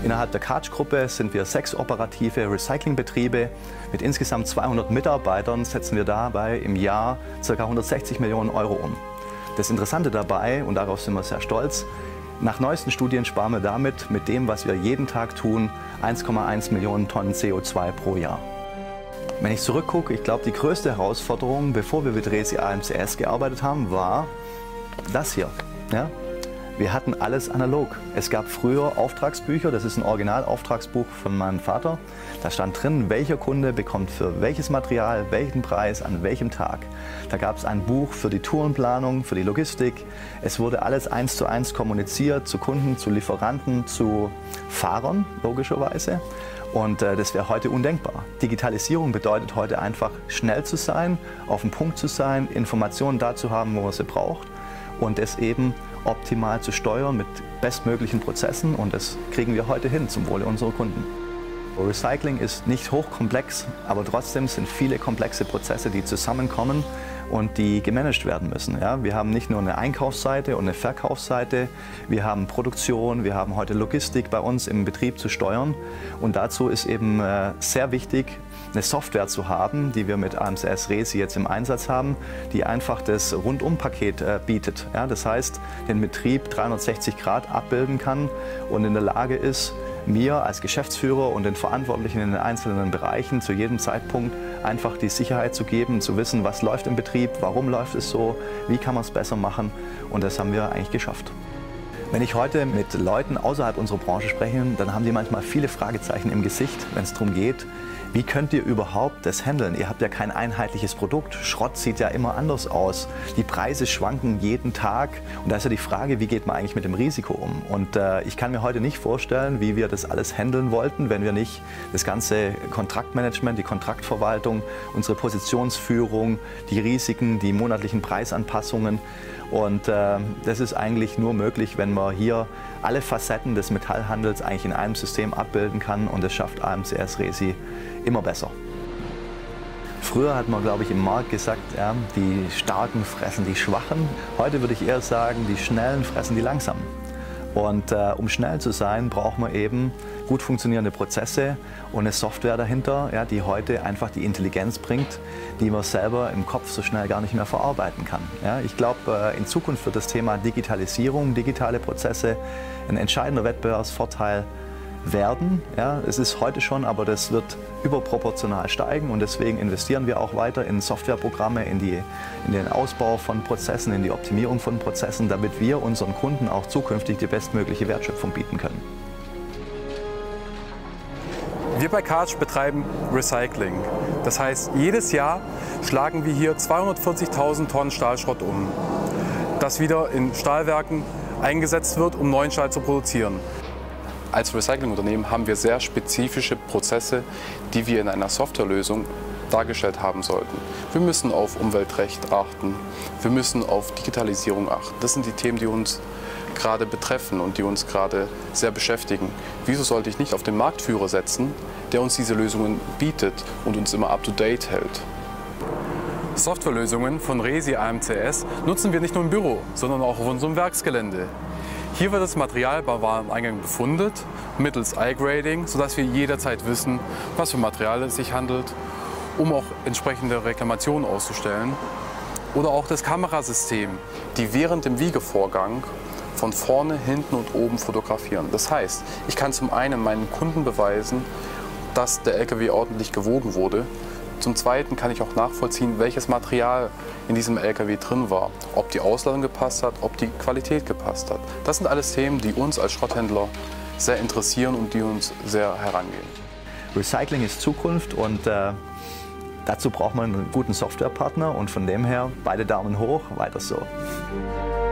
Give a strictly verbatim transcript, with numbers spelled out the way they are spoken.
Innerhalb der Kartsch-Gruppe sind wir sechs operative Recyclingbetriebe. Mit insgesamt zweihundert Mitarbeitern setzen wir dabei im Jahr ca. hundertsechzig Millionen Euro um. Das Interessante dabei, und darauf sind wir sehr stolz, nach neuesten Studien sparen wir damit, mit dem, was wir jeden Tag tun, eins Komma eins Millionen Tonnen C O zwei pro Jahr. Wenn ich zurückgucke, ich glaube, die größte Herausforderung, bevor wir mit Resi A M C S gearbeitet haben, war das hier. Ja? Wir hatten alles analog. Es gab früher Auftragsbücher, das ist ein Originalauftragsbuch von meinem Vater. Da stand drin, welcher Kunde bekommt für welches Material, welchen Preis, an welchem Tag. Da gab es ein Buch für die Tourenplanung, für die Logistik. Es wurde alles eins zu eins kommuniziert zu Kunden, zu Lieferanten, zu Fahrern, logischerweise. Und äh, das wäre heute undenkbar. Digitalisierung bedeutet heute einfach, schnell zu sein, auf den Punkt zu sein, Informationen da zu haben, wo man sie braucht und es eben optimal zu steuern mit bestmöglichen Prozessen, und das kriegen wir heute hin zum Wohle unserer Kunden. Recycling ist nicht hochkomplex, aber trotzdem sind viele komplexe Prozesse, die zusammenkommen und die gemanagt werden müssen. Ja, wir haben nicht nur eine Einkaufsseite und eine Verkaufsseite, wir haben Produktion, wir haben heute Logistik bei uns im Betrieb zu steuern, und dazu ist eben äh, sehr wichtig, eine Software zu haben, die wir mit A M C S Resi jetzt im Einsatz haben, die einfach das Rundum-Paket äh, bietet. Ja, das heißt, den Betrieb dreihundertsechzig Grad abbilden kann und in der Lage ist, mir als Geschäftsführer und den Verantwortlichen in den einzelnen Bereichen zu jedem Zeitpunkt einfach die Sicherheit zu geben, zu wissen, was läuft im Betrieb, warum läuft es so, wie kann man es besser machen, und das haben wir eigentlich geschafft. Wenn ich heute mit Leuten außerhalb unserer Branche spreche, dann haben die manchmal viele Fragezeichen im Gesicht, wenn es darum geht, wie könnt ihr überhaupt das handeln? Ihr habt ja kein einheitliches Produkt. Schrott sieht ja immer anders aus. Die Preise schwanken jeden Tag. Und da ist ja die Frage, wie geht man eigentlich mit dem Risiko um? Und äh, ich kann mir heute nicht vorstellen, wie wir das alles handeln wollten, wenn wir nicht das ganze Kontraktmanagement, die Kontraktverwaltung, unsere Positionsführung, die Risiken, die monatlichen Preisanpassungen. Und äh, das ist eigentlich nur möglich, wenn man hier alle Facetten des Metallhandels eigentlich in einem System abbilden kann, und das schafft A M C S Resi immer besser. Früher hat man, glaube ich, im Markt gesagt, ja, die Starken fressen die Schwachen. Heute würde ich eher sagen, die Schnellen fressen die Langsamen. Und äh, um schnell zu sein, braucht man eben gut funktionierende Prozesse und eine Software dahinter, ja, die heute einfach die Intelligenz bringt, die man selber im Kopf so schnell gar nicht mehr verarbeiten kann. Ja, ich glaube, äh, in Zukunft wird das Thema Digitalisierung, digitale Prozesse ein entscheidender Wettbewerbsvorteil werden. Ja, es ist heute schon, aber das wird überproportional steigen, und deswegen investieren wir auch weiter in Softwareprogramme, in, die, in den Ausbau von Prozessen, in die Optimierung von Prozessen, damit wir unseren Kunden auch zukünftig die bestmögliche Wertschöpfung bieten können. Wir bei Kartsch betreiben Recycling. Das heißt, jedes Jahr schlagen wir hier zweihundertvierzigtausend Tonnen Stahlschrott um, das wieder in Stahlwerken eingesetzt wird, um neuen Stahl zu produzieren. Als Recyclingunternehmen haben wir sehr spezifische Prozesse, die wir in einer Softwarelösung dargestellt haben sollten. Wir müssen auf Umweltrecht achten, wir müssen auf Digitalisierung achten. Das sind die Themen, die uns gerade betreffen und die uns gerade sehr beschäftigen. Wieso sollte ich nicht auf den Marktführer setzen, der uns diese Lösungen bietet und uns immer up-to-date hält? Softwarelösungen von Resi A M C S nutzen wir nicht nur im Büro, sondern auch auf unserem Werksgelände. Hier wird das Material beim Wareneingang befundet, mittels iGrading, sodass wir jederzeit wissen, was für Material es sich handelt, um auch entsprechende Reklamationen auszustellen. Oder auch das Kamerasystem, die während dem Wiegevorgang von vorne, hinten und oben fotografieren. Das heißt, ich kann zum einen meinen Kunden beweisen, dass der L K W ordentlich gewogen wurde. Zum Zweiten kann ich auch nachvollziehen, welches Material in diesem L K W drin war, ob die Ausladung gepasst hat, ob die Qualität gepasst hat. Das sind alles Themen, die uns als Schrotthändler sehr interessieren und die uns sehr herangehen. Recycling ist Zukunft, und äh, dazu braucht man einen guten Softwarepartner, und von dem her beide Daumen hoch, weiter so.